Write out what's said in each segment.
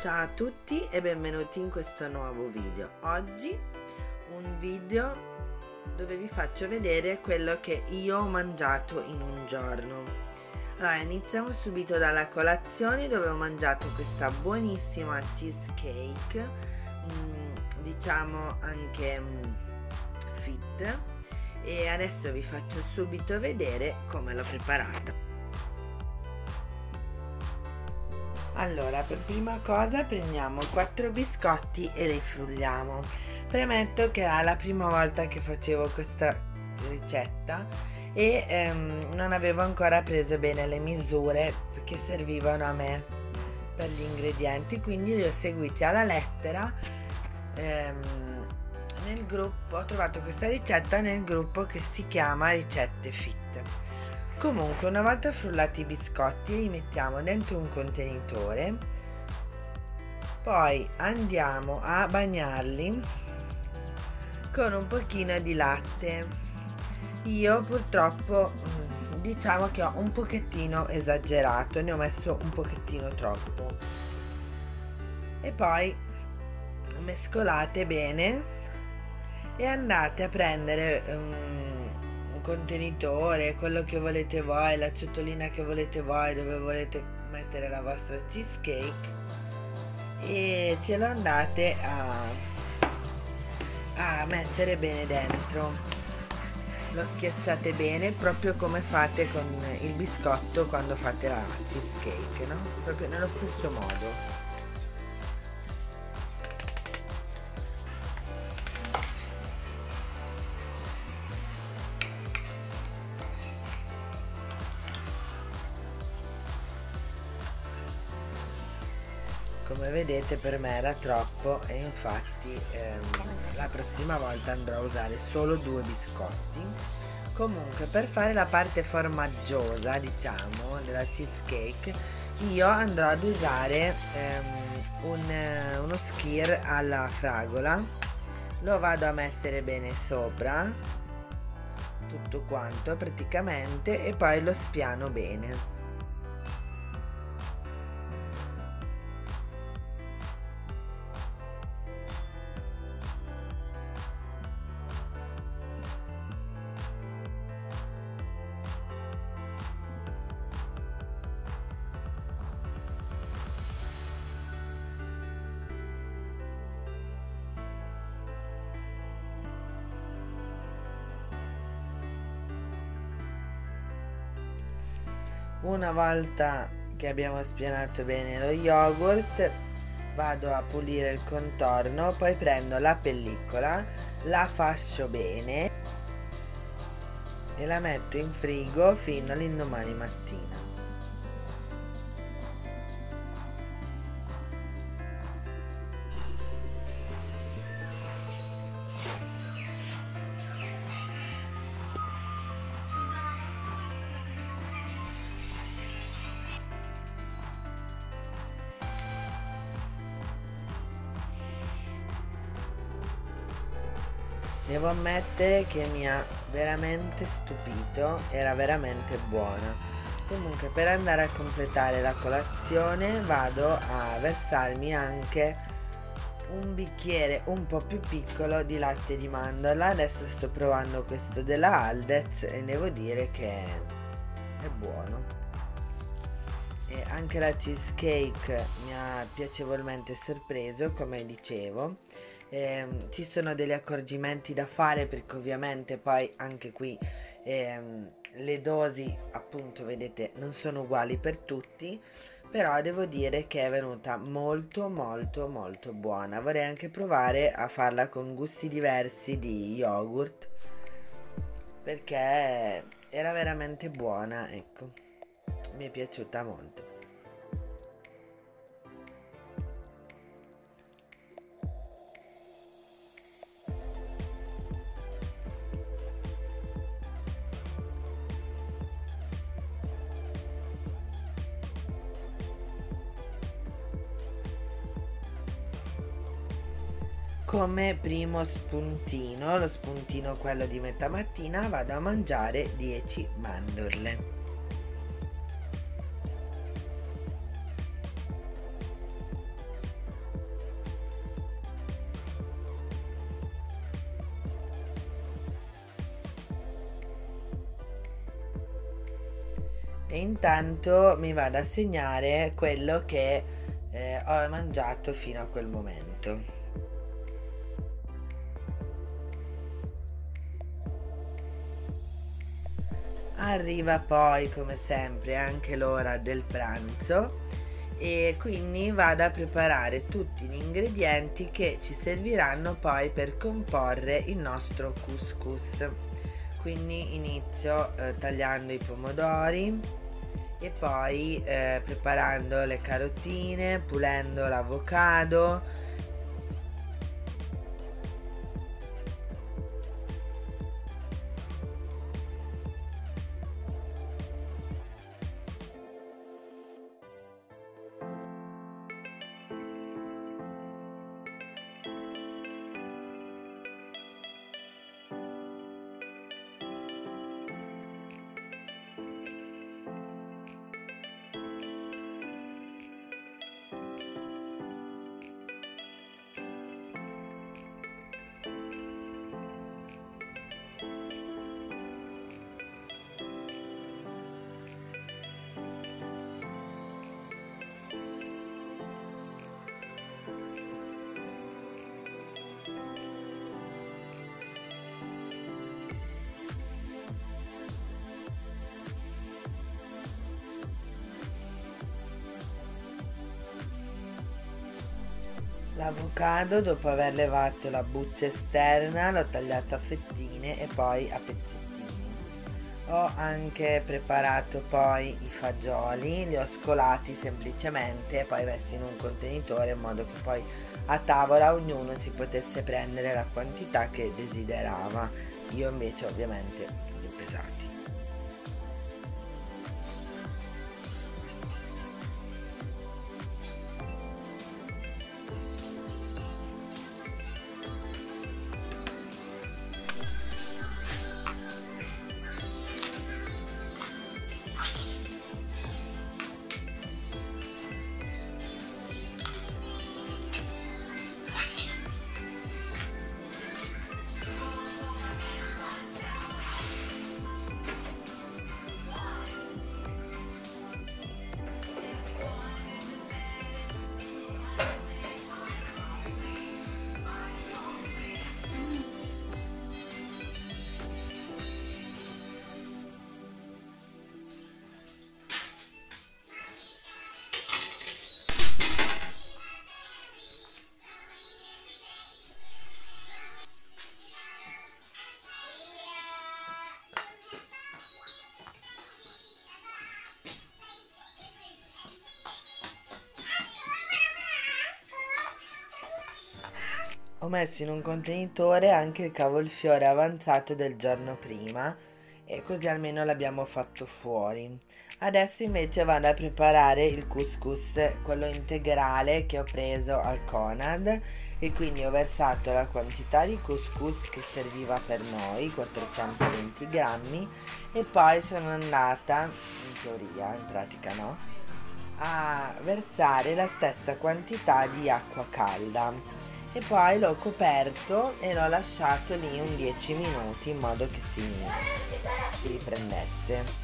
Ciao a tutti e benvenuti in questo nuovo video. Oggi un video dove vi faccio vedere quello che io ho mangiato in un giorno. Allora, iniziamo subito dalla colazione, dove ho mangiato questa buonissima cheesecake, diciamo anche fit, e adesso vi faccio subito vedere come l'ho preparata. Allora, per prima cosa prendiamo 4 biscotti e li frulliamo. Premetto che è la prima volta che facevo questa ricetta e non avevo ancora preso bene le misure che servivano a me per gli ingredienti, quindi li ho seguiti alla lettera. Nel gruppo ho trovato questa ricetta nel gruppo che si chiama Ricette Fit. Comunque, una volta frullati i biscotti li mettiamo dentro un contenitore, poi andiamo a bagnarli con un pochino di latte. Io purtroppo diciamo che ho un pochettino esagerato, ne ho messo un pochettino troppo, e poi mescolate bene e andate a prendere un contenitore, quello che volete voi, la ciotolina che volete voi, dove volete mettere la vostra cheesecake, e ce lo andate a mettere bene dentro. Lo schiacciate bene, proprio come fate con il biscotto quando fate la cheesecake, no? Proprio nello stesso modo. Come vedete, per me era troppo e infatti la prossima volta andrò a usare solo 2 biscotti. Comunque, per fare la parte formaggiosa, diciamo, della cheesecake, io andrò ad usare uno skyr alla fragola. Lo vado a mettere bene sopra tutto quanto praticamente, e poi lo spiano bene. Una volta che abbiamo spianato bene lo yogurt, vado a pulire il contorno, poi prendo la pellicola, la fascio bene e la metto in frigo fino all'indomani mattina. Devo ammettere che mi ha veramente stupito, era veramente buona. Comunque, per andare a completare la colazione vado a versarmi anche un bicchiere un po' più piccolo di latte di mandorla. Adesso sto provando questo della Aldez e devo dire che è buono. E anche la cheesecake mi ha piacevolmente sorpreso, come dicevo. Ci sono degli accorgimenti da fare, perché ovviamente poi anche qui le dosi, appunto, vedete, non sono uguali per tutti, però devo dire che è venuta molto molto molto buona. Vorrei anche provare a farla con gusti diversi di yogurt, perché era veramente buona, ecco, mi è piaciuta molto. Come primo spuntino, lo spuntino quello di metà mattina, vado a mangiare 10 mandorle. e intanto mi vado a segnare quello che ho mangiato fino a quel momento. Arriva poi come sempre anche l'ora del pranzo e quindi vado a preparare tutti gli ingredienti che ci serviranno poi per comporre il nostro couscous. Quindi inizio tagliando i pomodori e poi preparando le carotine, pulendo l'avocado. L'avocado, dopo aver levato la buccia esterna, l'ho tagliato a fettine e poi a pezzettini. Ho anche preparato poi i fagioli, li ho scolati semplicemente e poi messi in un contenitore in modo che poi a tavola ognuno si potesse prendere la quantità che desiderava. Io invece ovviamente li ho pesati. Ho messo in un contenitore anche il cavolfiore avanzato del giorno prima e così almeno l'abbiamo fatto fuori. Adesso invece vado a preparare il couscous, quello integrale che ho preso al Conad, e quindi ho versato la quantità di couscous che serviva per noi, 420 grammi, e poi sono andata, in teoria, in pratica no, a versare la stessa quantità di acqua calda e poi l'ho coperto e l'ho lasciato lì un 10 minuti in modo che si riprendesse.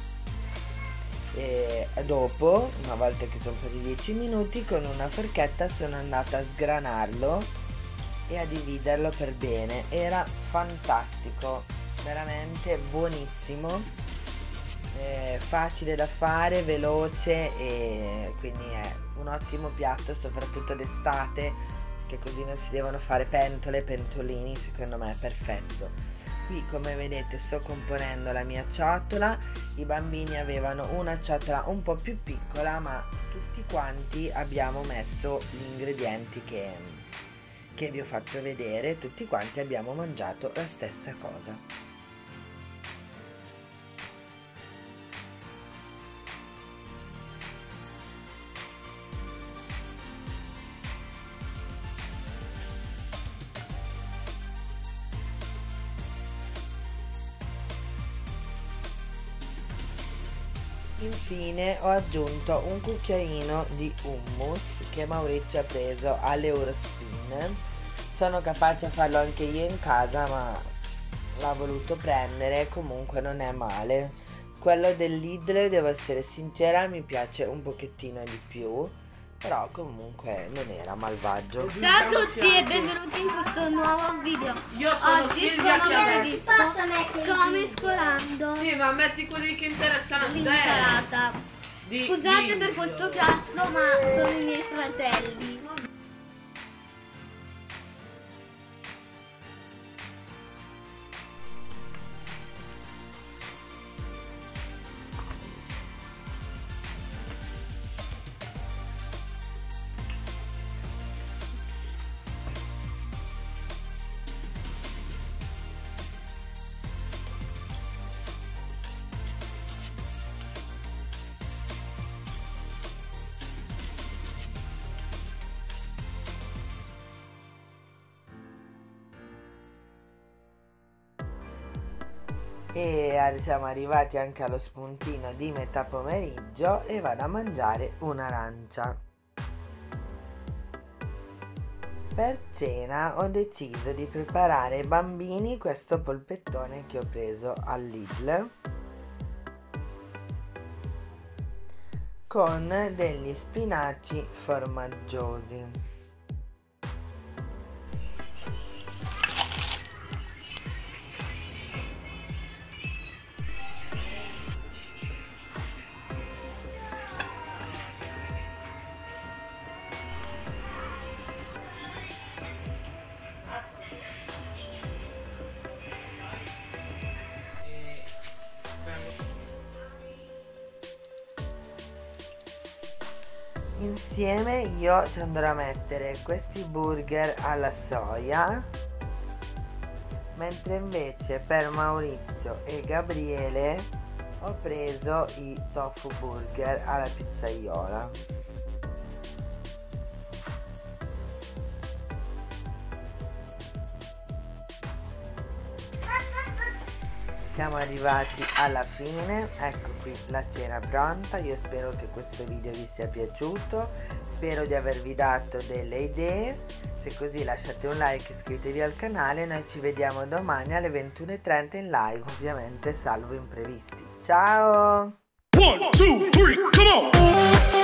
E dopo, una volta che sono passati 10 minuti, con una forchetta sono andata a sgranarlo e a dividerlo per bene. Era fantastico, veramente buonissimo, facile da fare, veloce, e quindi è un ottimo piatto soprattutto d'estate, che così non si devono fare pentole, pentolini. Secondo me è perfetto. Qui come vedete sto componendo la mia ciotola. I bambini avevano una ciotola un po' più piccola, ma tutti quanti abbiamo messo gli ingredienti che vi ho fatto vedere, tutti quanti abbiamo mangiato la stessa cosa. Infine ho aggiunto un cucchiaino di hummus che Maurizio ha preso all'Eurospin. Sono capace a farlo anche io in casa, ma l'ha voluto prendere, comunque non è male. Quello del Lidl, devo essere sincera, mi piace un pochettino di più, però comunque non era malvagio. Ciao a tutti e benvenuti in questo nuovo video. Io sono Oggi, Silvia come avete Chiavetti. visto, sto mescolando Sì, ma metti quelli che interessano a te. l'insalata. Scusate per video. questo cazzo, ma sono i miei fratelli. E siamo arrivati anche allo spuntino di metà pomeriggio e vado a mangiare un'arancia. Per cena ho deciso di preparare ai bambini questo polpettone che ho preso al Lidl con degli spinaci formaggiosi. Insieme io ci andrò a mettere questi burger alla soia, mentre invece per Maurizio e Gabriele ho preso i tofu burger alla pizzaiola. Siamo arrivati alla fine, ecco qui la cena pronta. Io spero che questo video vi sia piaciuto, spero di avervi dato delle idee. Se così lasciate un like, iscrivetevi al canale, noi ci vediamo domani alle 21:30 in live, ovviamente salvo imprevisti. Ciao! 1, 2, 3, come on!